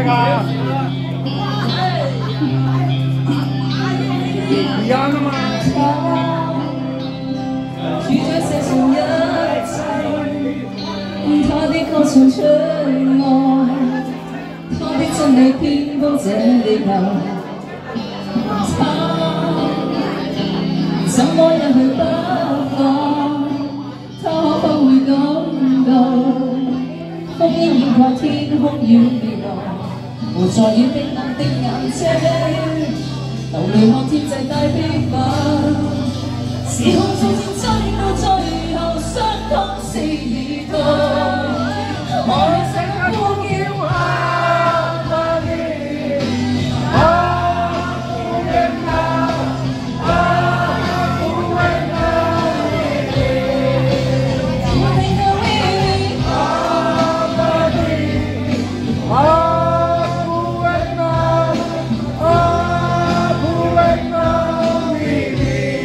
聽啊！而家啊嘛。主宰世上一切，他的歌唱出愛，他的真理遍佈這地球。怎麼也去不放，他可不會感到烽煙掩蓋天空與未來，無在於冰冷的眼睛，流淚看天際大悲憤，時空逐漸追到最後，傷痛是兒童，我向世界呼叫阿爸你，阿父的家，阿父的家，我聽到微微阿爸你，阿父的家，阿父的家微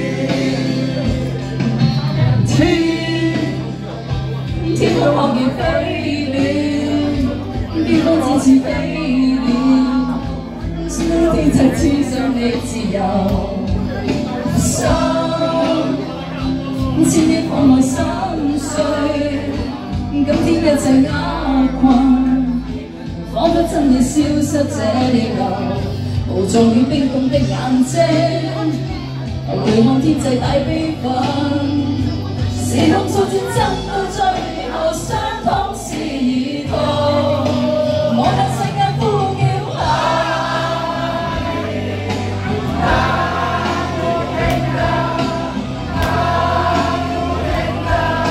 微，天空看見飛鳥，天空只似飛鳥，天際只想你自由，心千億放內心碎，今天一切壓困，彷彿真的消失這地球，無助於冰凍的眼睛，流淚看天際大悲憤。時空逐漸爭到最後，傷痛是兒童，我向世界呼叫阿父的家，阿父的家，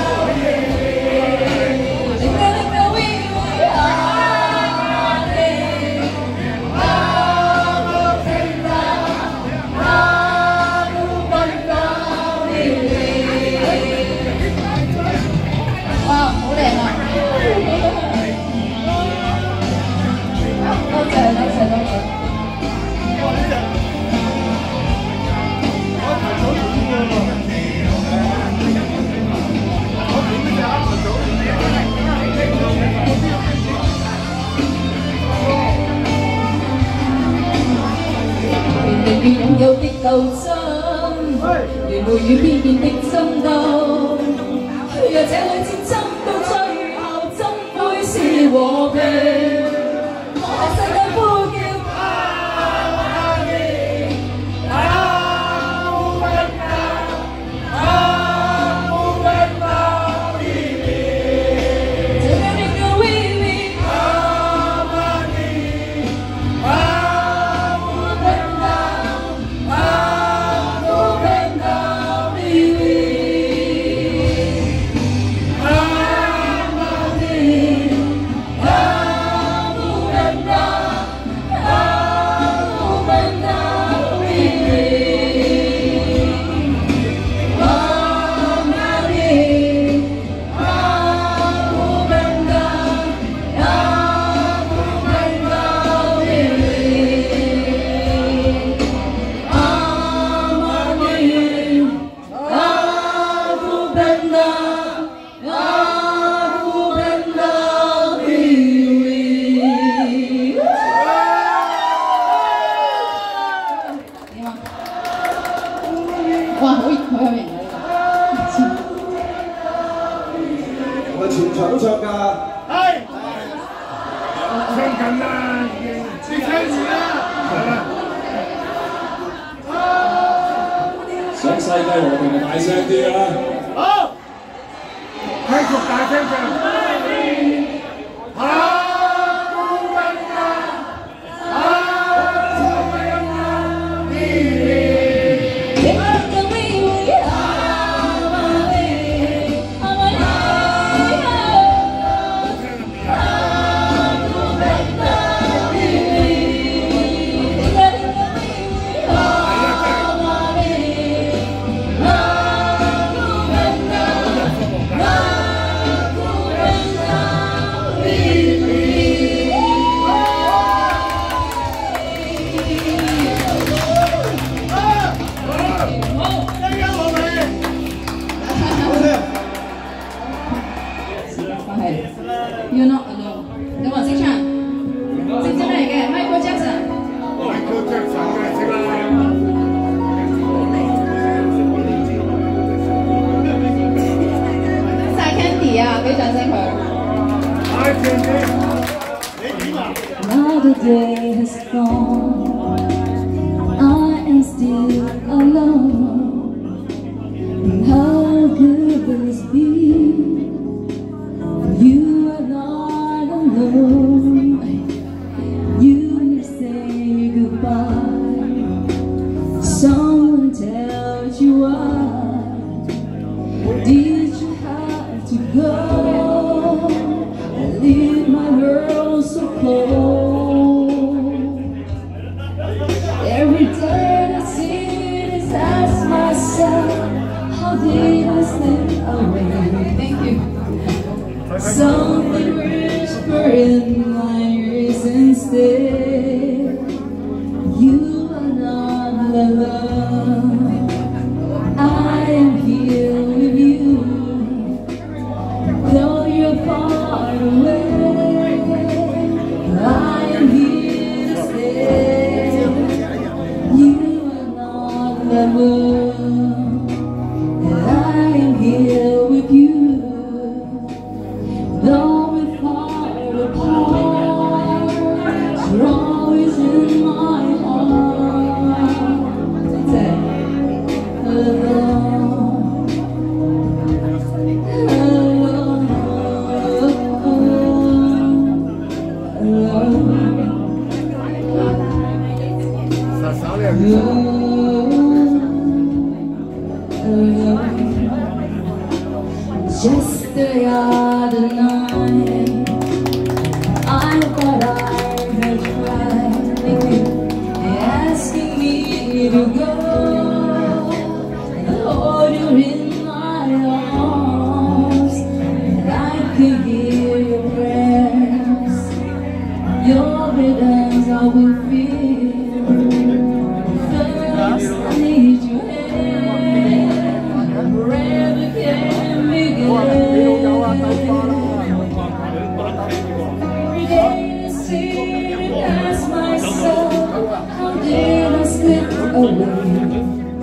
靈嘅靈嘅微微阿你，阿父的家，阿父的家微微。哇，好靚啊！多謝多謝多謝。明明擁有的鬥爭，如雷雨偏見的爭鬥。若這裏戰爭到最後，真會是和平。我向世界呼叫阿你，阿父的家，阿父的家微微，這個靈嘅微微阿你，阿父的家，阿父的家微微。哇，好有型啊！ 我全場都唱㗎。 係。唱緊啦，已經。你聽住啦。係啦。 想世界和平就大聲啲啦。 好。繼續大聲唱。 You're not alone. 咁我識唱，識真係。 兒啊，俾掌聲佢。Another day has gone, I am still alone. And how could this be? You are not alone. You say goodbye. Someone tells you why. Did you have to go and leave my world so cold? Every day I see this, ask myself, how did I slip away? Thank you. Something whisper in my ears instead. You are not alone. I am here with you, though you're far away. I am here to stay. You are not alone. I am here with you, though we're far apart. You're always in my heart. Alone, alone, just the other night, I thought I had tried asking me to go, hold you in my arms, and I could hear your prayers, your rhythms I will feel. First I need your hand, forever can begin. Every day I see it past myself, how did I slip away?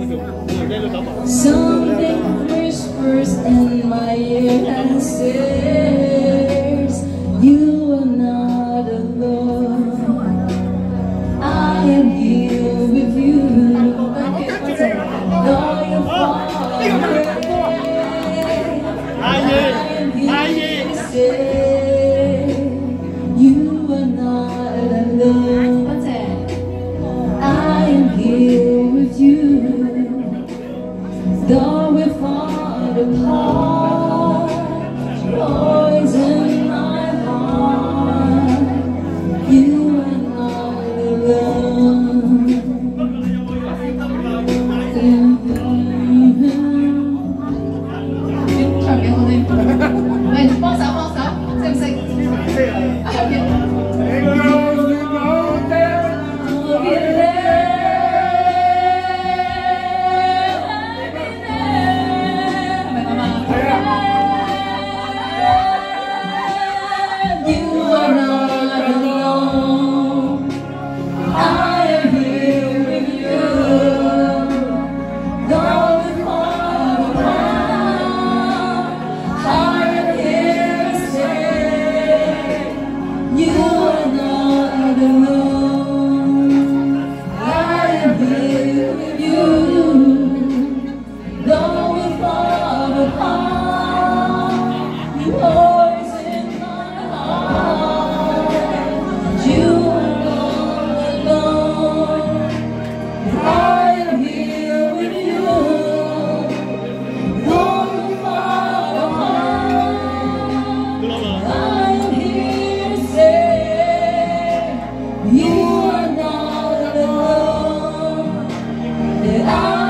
Something whispers in my ear and says, you are not alone. I am here with you, though you're far away. I am here to stay. You are not alone. I am here with you, though we're far apart. You're always in my heart. You are not alone.唱幾好啲？喂，幫手，識唔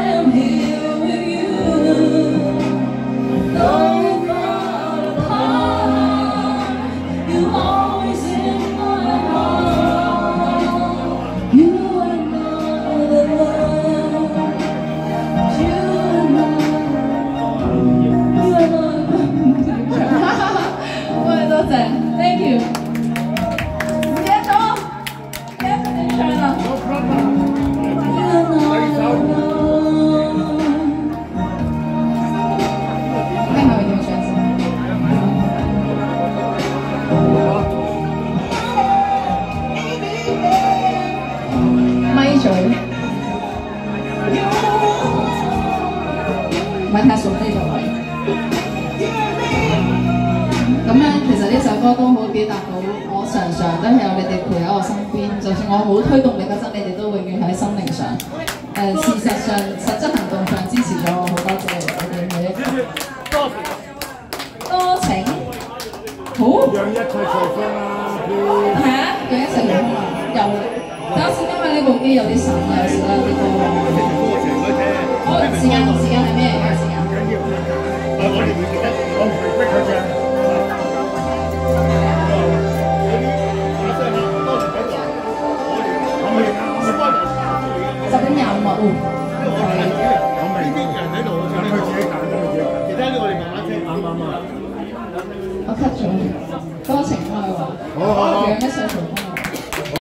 識？I am here with you, though we're far apart. 歌都好表達到我常常都係有你哋陪喺我身邊，就算我冇推動力嗰陣，你哋都永遠喺心靈上。事實上、實質行動上支持咗我，好多謝你哋每一個。多情，好。讓一切隨風啊！係啊，讓一切隨風啊！又等陣先，因為呢部機有啲神啊，有時咧有啲歌。好，時間係咩嚟㗎？時間？唔緊要，我哋會記得，我唔會逼佢唱。10點25啊，我明啲人喺度，佢自己揀，其他啲我哋慢慢聽，啱啊。我 cut 咗，多情愛喎，讓一世隨風。